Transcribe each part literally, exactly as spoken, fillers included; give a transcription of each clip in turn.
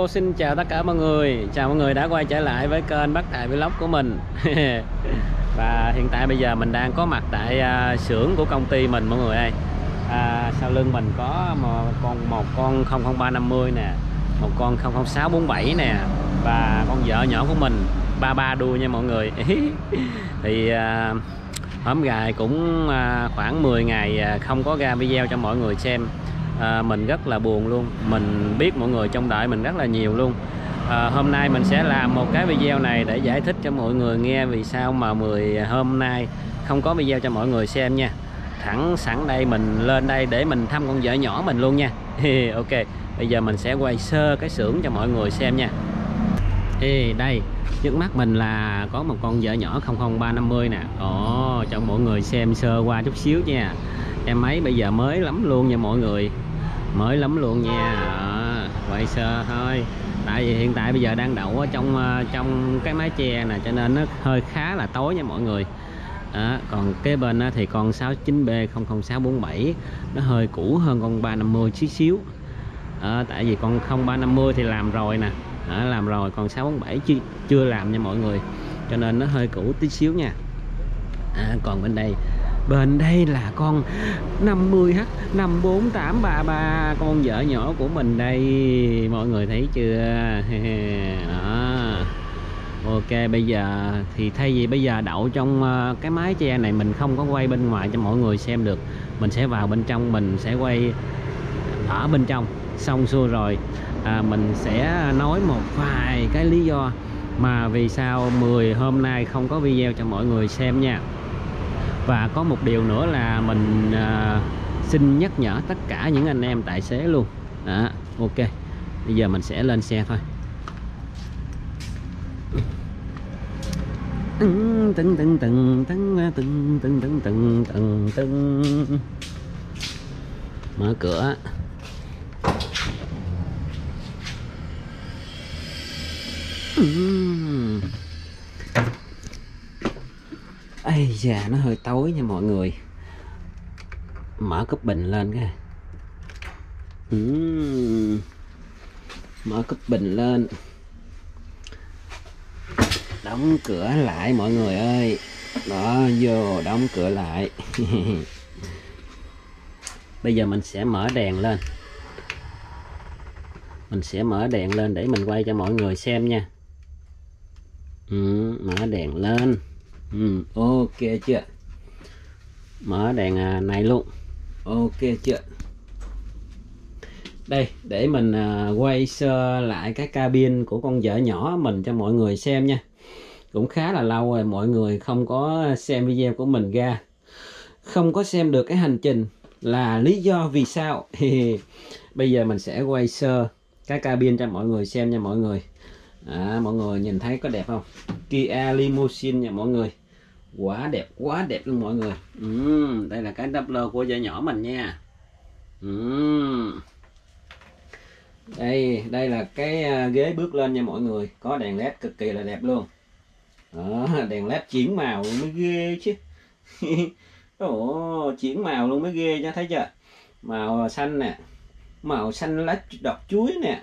Hello, xin chào tất cả mọi người. Chào mọi người đã quay trở lại với kênh Bắc Tài Vlog của mình. Và hiện tại bây giờ mình đang có mặt tại uh, xưởng của công ty mình mọi người ơi. À, sau lưng mình có một con một con không không ba năm mươi nè, một con không không sáu bốn bảy nè, và con vợ nhỏ của mình ba ba đua nha mọi người. Thì uh, hôm gài cũng uh, khoảng mười ngày không có ra video cho mọi người xem. À, mình rất là buồn luôn. Mình biết mọi người trông đợi mình rất là nhiều luôn. à, Hôm nay mình sẽ làm một cái video này để giải thích cho mọi người nghe vì sao mà mười hôm nay không có video cho mọi người xem nha. Thẳng sẵn đây mình lên đây để mình thăm con vợ nhỏ mình luôn nha. Ok, bây giờ mình sẽ quay sơ cái xưởng cho mọi người xem nha. Ê, đây trước mắt mình là có một con vợ nhỏ không không ba năm mươi nè. Ồ, cho mọi người xem sơ qua chút xíu nha. Em ấy bây giờ mới lắm luôn nha mọi người, mới lắm luôn nha. Đó, quay sơ thôi, tại vì hiện tại bây giờ đang đậu ở trong trong cái mái che nè, cho nên nó hơi khá là tối nha mọi người. Đó, còn kế bên thì con sáu chín B không không sáu bốn bảy nó hơi cũ hơn con ba năm mươi xíu xíu. Đó, tại vì con không ba năm mươi thì làm rồi nè. Đó, làm rồi, còn sáu bốn bảy chưa, chưa làm nha mọi người, cho nên nó hơi cũ tí xíu nha. À, còn bên đây bên đây là con năm mươi H năm bốn tám ba ba, con vợ nhỏ của mình đây, mọi người thấy chưa? Đó. Ok, bây giờ thì thay vì bây giờ đậu trong cái mái che này mình không có quay bên ngoài cho mọi người xem được, mình sẽ vào bên trong, mình sẽ quay ở bên trong. Xong xuôi rồi à, mình sẽ nói một vài cái lý do mà vì sao mười hôm nay không có video cho mọi người xem nha. Và có một điều nữa là mình à, xin nhắc nhở tất cả những anh em tài xế luôn. Đó, ok, bây giờ mình sẽ lên xe thôi. Tưng tưng tưng tưng tưng tưng tưng tưng tưng tưng tưng. Mở cửa. Ây da, nó hơi tối nha mọi người. Mở cúp bình lên cái. uhm. Mở cúp bình lên, đóng cửa lại mọi người ơi. Đó, vô đóng cửa lại. Bây giờ mình sẽ mở đèn lên. Mình sẽ mở đèn lên để mình quay cho mọi người xem nha. ừ, Mở đèn lên. ừ, Ok chưa? Mở đèn này luôn. Ok chưa? Đây, để mình quay sơ lại cái cabin của con vợ nhỏ mình cho mọi người xem nha. Cũng khá là lâu rồi mọi người không có xem video của mình ra, không có xem được cái hành trình là lý do vì sao. Bây giờ mình sẽ quay sơ cái cabin cho mọi người xem nha mọi người. À, mọi người nhìn thấy có đẹp không? Kia Limousine nha mọi người, quá đẹp, quá đẹp luôn mọi người. uhm, Đây là cái đắp lơ của vợ nhỏ mình nha. uhm. Đây, đây là cái ghế bước lên nha mọi người, có đèn led cực kỳ là đẹp luôn. Đó, đèn led chuyển màu mới ghê chứ. Ồ, chuyển màu luôn mới ghê nha, thấy chưa? Màu xanh nè, màu xanh lá đọt chuối nè.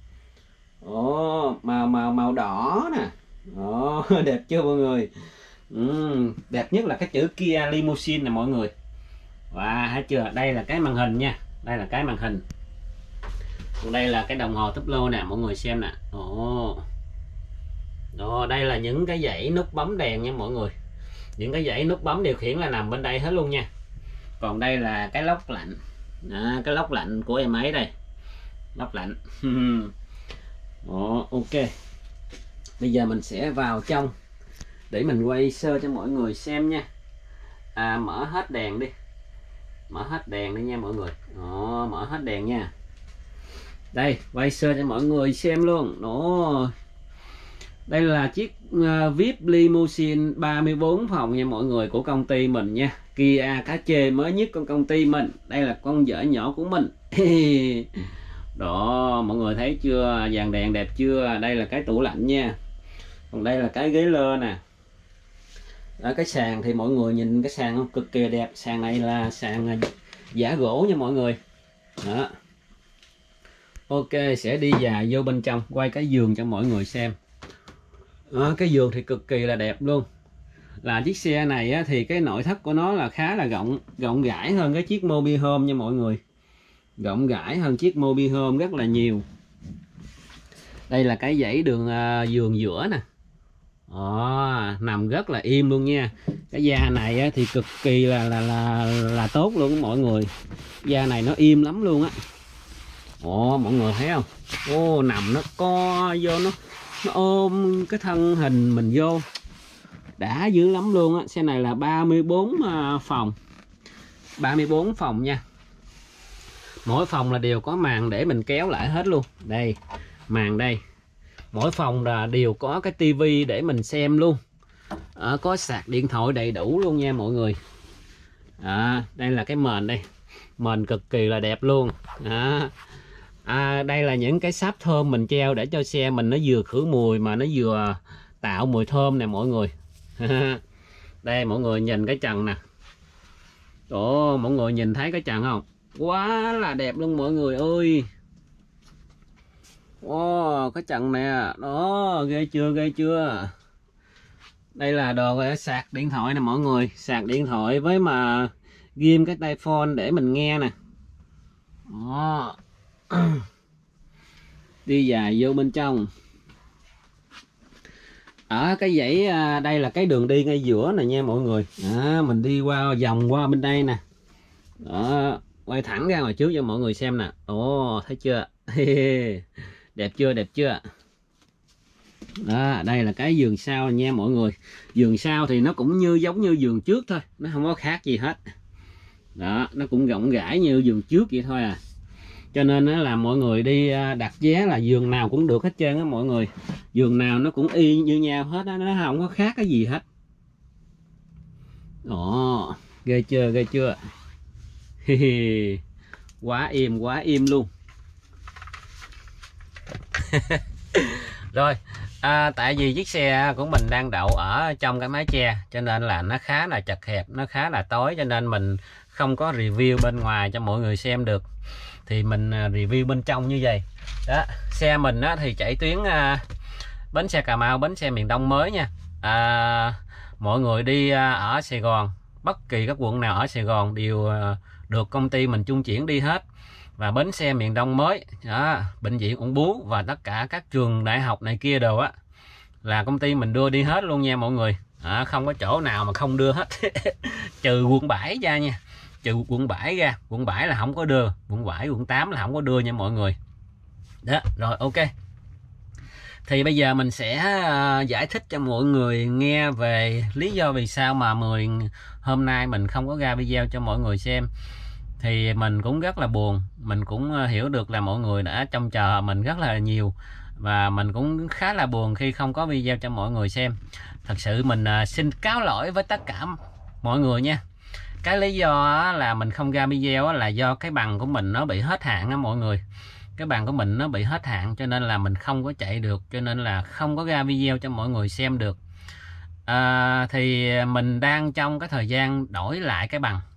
Ồ, màu màu màu đỏ nè. Ồ, đẹp chưa mọi người? uhm, Đẹp nhất là cái chữ Kia Limousine nè mọi người. Wow, thấy chưa? Đây là cái màn hình nha, đây là cái màn hình. Còn đây là cái đồng hồ túp lô nè mọi người xem nè. Ồ, đó, đây là những cái dãy nút bấm đèn nha mọi người. Những cái dãy nút bấm điều khiển là nằm bên đây hết luôn nha. Còn đây là cái lốc lạnh. Đó, cái lốc lạnh của em ấy đây, lốc lạnh. Ồ, ok, bây giờ mình sẽ vào trong để mình quay sơ cho mọi người xem nha. À, mở hết đèn đi, mở hết đèn đi nha mọi người. Ồ, mở hết đèn nha. Đây, quay sơ cho mọi người xem luôn. Ồ, đây là chiếc uh, vi ai pi Limousine ba mươi bốn phòng nha mọi người, của công ty mình nha. Kia cá chê mới nhất của công ty mình. Đây là con vợ nhỏ của mình. Đó, mọi người thấy chưa? Dàn đèn đẹp chưa? Đây là cái tủ lạnh nha. Còn đây là cái ghế lơ nè. Ở cái sàn thì mọi người nhìn cái sàn không? Cực kỳ đẹp. Sàn này là sàn giả gỗ nha mọi người. Đó. Ok, sẽ đi dài vô bên trong quay cái giường cho mọi người xem. Đó, cái giường thì cực kỳ là đẹp luôn. Là chiếc xe này á, thì cái nội thất của nó là khá là rộng rộng rãi hơn cái chiếc Mobihome nha mọi người. Rộng rãi hơn chiếc Mobihome rất là nhiều. Đây là cái dãy đường uh, giường giữa nè. Đó, nằm rất là im luôn nha. Cái da này á, thì cực kỳ là là là là tốt luôn mọi người. Da này nó im lắm luôn á. Ồ, mọi người thấy không? Ô, nằm nó co vô, nó nó ôm cái thân hình mình vô, đã dữ lắm luôn á. Xe này là ba mươi bốn phòng, ba mươi bốn phòng nha. Mỗi phòng là đều có màn để mình kéo lại hết luôn. Đây, màn đây. Mỗi phòng là đều có cái tivi để mình xem luôn. À, có sạc điện thoại đầy đủ luôn nha mọi người. À, đây là cái mền đây. Mền cực kỳ là đẹp luôn. À, à, đây là những cái sáp thơm mình treo để cho xe mình nó vừa khử mùi mà nó vừa tạo mùi thơm nè mọi người. Đây mọi người nhìn cái trần nè. Ồ, mọi người nhìn thấy cái trần không? Quá là đẹp luôn mọi người ơi. Ồ, cái trần nè. Đó, ghê chưa, ghê chưa. Đây là đồ sạc điện thoại nè mọi người. Sạc điện thoại với mà ghim cái tai phone để mình nghe nè. Đó. Đi dài vô bên trong. Ở cái dãy đây là cái đường đi ngay giữa này nha mọi người. À, mình đi qua vòng qua bên đây nè. Đó, quay thẳng ra ngoài trước cho mọi người xem nè. Ồ, thấy chưa? Đẹp chưa, đẹp chưa? Đó, đây là cái giường sau nha mọi người. Giường sau thì nó cũng như giống như giường trước thôi, nó không có khác gì hết. Đó, nó cũng rộng rãi như giường trước vậy thôi à. Cho nên nó là mọi người đi đặt vé là giường nào cũng được hết trơn á mọi người. Giường nào nó cũng y như nhau hết á, nó không có khác cái gì hết. Ồ, ghê chưa, ghê chưa. Quá im, quá im luôn. Rồi, à, tại vì chiếc xe của mình đang đậu ở trong cái mái che, cho nên là nó khá là chật hẹp, nó khá là tối, cho nên mình không có review bên ngoài cho mọi người xem được. Thì mình review bên trong như vậy. Đó, xe mình á, thì chạy tuyến à, bến xe Cà Mau, bến xe miền Đông mới nha. À, mọi người đi à, ở Sài Gòn, bất kỳ các quận nào ở Sài Gòn đều à, được công ty mình trung chuyển đi hết. Và bến xe miền Đông mới, đó, bệnh viện Ung Bướu và tất cả các trường đại học này kia đồ á là công ty mình đưa đi hết luôn nha mọi người. À, không có chỗ nào mà không đưa hết. Trừ quận bảy ra nha. Trừ quận bảy ra, quận bảy là không có đưa, quận bảy, quận tám là không có đưa nha mọi người. Đó, rồi ok. Thì bây giờ mình sẽ uh, giải thích cho mọi người nghe về lý do vì sao mà mười hôm nay mình không có ra video cho mọi người xem. Thì mình cũng rất là buồn, mình cũng hiểu được là mọi người đã trông chờ mình rất là nhiều. Và mình cũng khá là buồn khi không có video cho mọi người xem. Thật sự mình uh, xin cáo lỗi với tất cả mọi người nha. Cái lý do là mình không ra video là do cái bằng của mình nó bị hết hạn á mọi người. Cái bằng của mình nó bị hết hạn cho nên là mình không có chạy được, cho nên là không có ra video cho mọi người xem được. À, thì mình đang trong cái thời gian đổi lại cái bằng.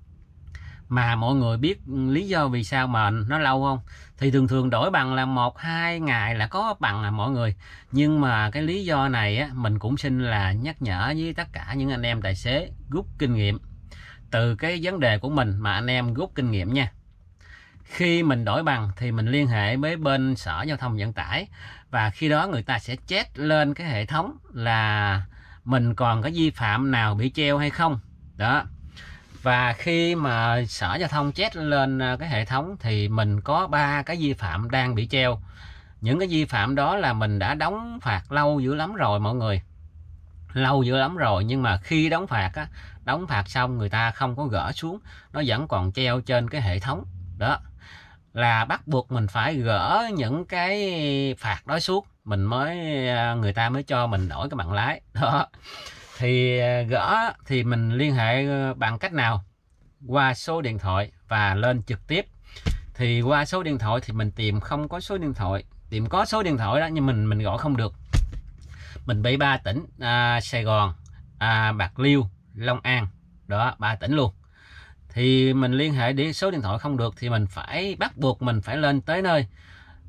Mà mọi người biết lý do vì sao mà nó lâu không? Thì thường thường đổi bằng là một hai ngày là có bằng à mọi người. Nhưng mà cái lý do này á, mình cũng xin là nhắc nhở với tất cả những anh em tài xế rút kinh nghiệm từ cái vấn đề của mình, mà anh em rút kinh nghiệm nha. Khi mình đổi bằng thì mình liên hệ với bên Sở Giao thông Vận tải, và khi đó người ta sẽ check lên cái hệ thống là mình còn có vi phạm nào bị treo hay không. Đó. Và khi mà Sở Giao thông check lên cái hệ thống thì mình có ba cái vi phạm đang bị treo. Những cái vi phạm đó là mình đã đóng phạt lâu dữ lắm rồi mọi người. Lâu dữ lắm rồi, nhưng mà khi đóng phạt á, đóng phạt xong người ta không có gỡ xuống, nó vẫn còn treo trên cái hệ thống. Đó là bắt buộc mình phải gỡ những cái phạt đó xuống, mình mới người ta mới cho mình đổi cái bằng lái. Đó thì gỡ thì mình liên hệ bằng cách nào? Qua số điện thoại và lên trực tiếp. Thì qua số điện thoại thì mình tìm không có số điện thoại, tìm có số điện thoại đó nhưng mình mình gọi không được. Mình bị ba tỉnh à, Sài Gòn, à, Bạc Liêu, Long An, đó ba tỉnh luôn. Thì mình liên hệ đi số điện thoại không được thì mình phải bắt buộc mình phải lên tới nơi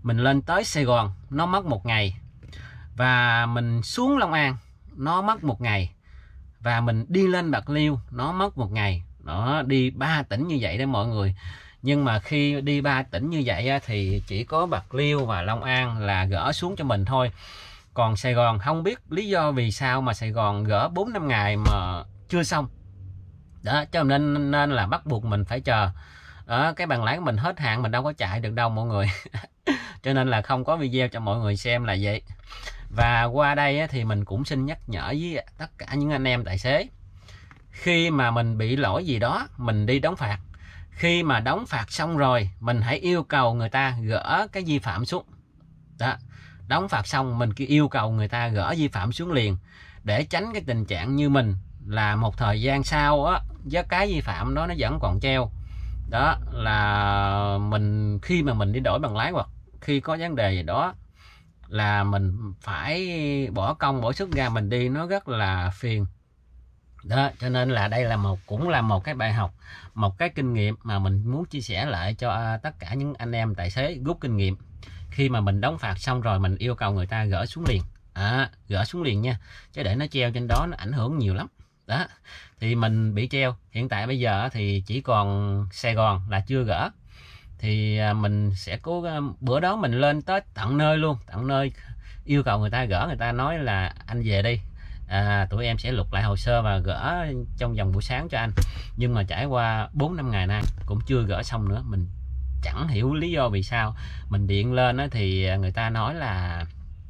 mình lên tới Sài Gòn nó mất một ngày, và mình xuống Long An nó mất một ngày, và mình đi lên Bạc Liêu nó mất một ngày. Đó, đi ba tỉnh như vậy đó mọi người. Nhưng mà khi đi ba tỉnh như vậy thì chỉ có Bạc Liêu và Long An là gỡ xuống cho mình thôi. Còn Sài Gòn không biết lý do vì sao mà Sài Gòn gỡ bốn năm ngày mà chưa xong. Đó, cho nên nên là bắt buộc mình phải chờ. Đó, cái bằng lái của mình hết hạn, mình đâu có chạy được đâu mọi người. Cho nên là không có video cho mọi người xem là vậy. Và qua đây thì mình cũng xin nhắc nhở với tất cả những anh em tài xế, khi mà mình bị lỗi gì đó mình đi đóng phạt, khi mà đóng phạt xong rồi mình hãy yêu cầu người ta gỡ cái vi phạm xuống. Đó, đóng phạt xong mình cứ yêu cầu người ta gỡ vi phạm xuống liền, để tránh cái tình trạng như mình là một thời gian sau á, với cái vi phạm đó nó vẫn còn treo. Đó là mình khi mà mình đi đổi bằng lái hoặc khi có vấn đề gì đó là mình phải bỏ công bỏ sức ra mình đi, nó rất là phiền. Đó, cho nên là đây là một cũng là một cái bài học, một cái kinh nghiệm mà mình muốn chia sẻ lại cho tất cả những anh em tài xế rút kinh nghiệm. Khi mà mình đóng phạt xong rồi mình yêu cầu người ta gỡ xuống liền, à, gỡ xuống liền nha, chứ để nó treo trên đó nó ảnh hưởng nhiều lắm. Đó, thì mình bị treo hiện tại bây giờ thì chỉ còn Sài Gòn là chưa gỡ, thì mình sẽ cố, bữa đó mình lên tới tận nơi luôn, tận nơi yêu cầu người ta gỡ. Người ta nói là anh về đi, à, tụi em sẽ lục lại hồ sơ và gỡ trong vòng buổi sáng cho anh. Nhưng mà trải qua bốn năm ngày nay cũng chưa gỡ xong nữa. Mình chẳng hiểu lý do vì sao. Mình điện lên thì người ta nói là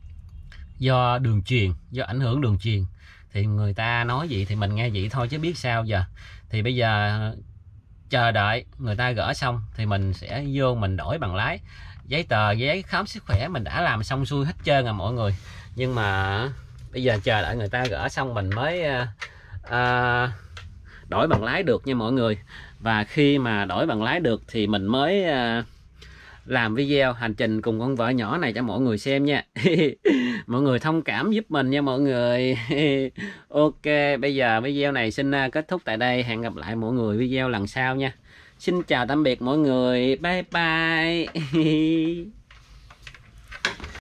do đường truyền, do ảnh hưởng đường truyền. Thì người ta nói vậy thì mình nghe vậy thôi chứ biết sao giờ. Thì bây giờ chờ đợi người ta gỡ xong thì mình sẽ vô mình đổi bằng lái. Giấy tờ, giấy khám sức khỏe mình đã làm xong xuôi hết trơn à mọi người. Nhưng mà bây giờ chờ đợi người ta gỡ xong mình mới uh, uh, đổi bằng lái được nha mọi người. Và khi mà đổi bằng lái được thì mình mới uh, làm video hành trình cùng con vợ nhỏ này cho mọi người xem nha. Mọi người thông cảm giúp mình nha mọi người. Ok, bây giờ video này xin kết thúc tại đây. Hẹn gặp lại mọi người video lần sau nha. Xin chào tạm biệt mọi người. Bye bye.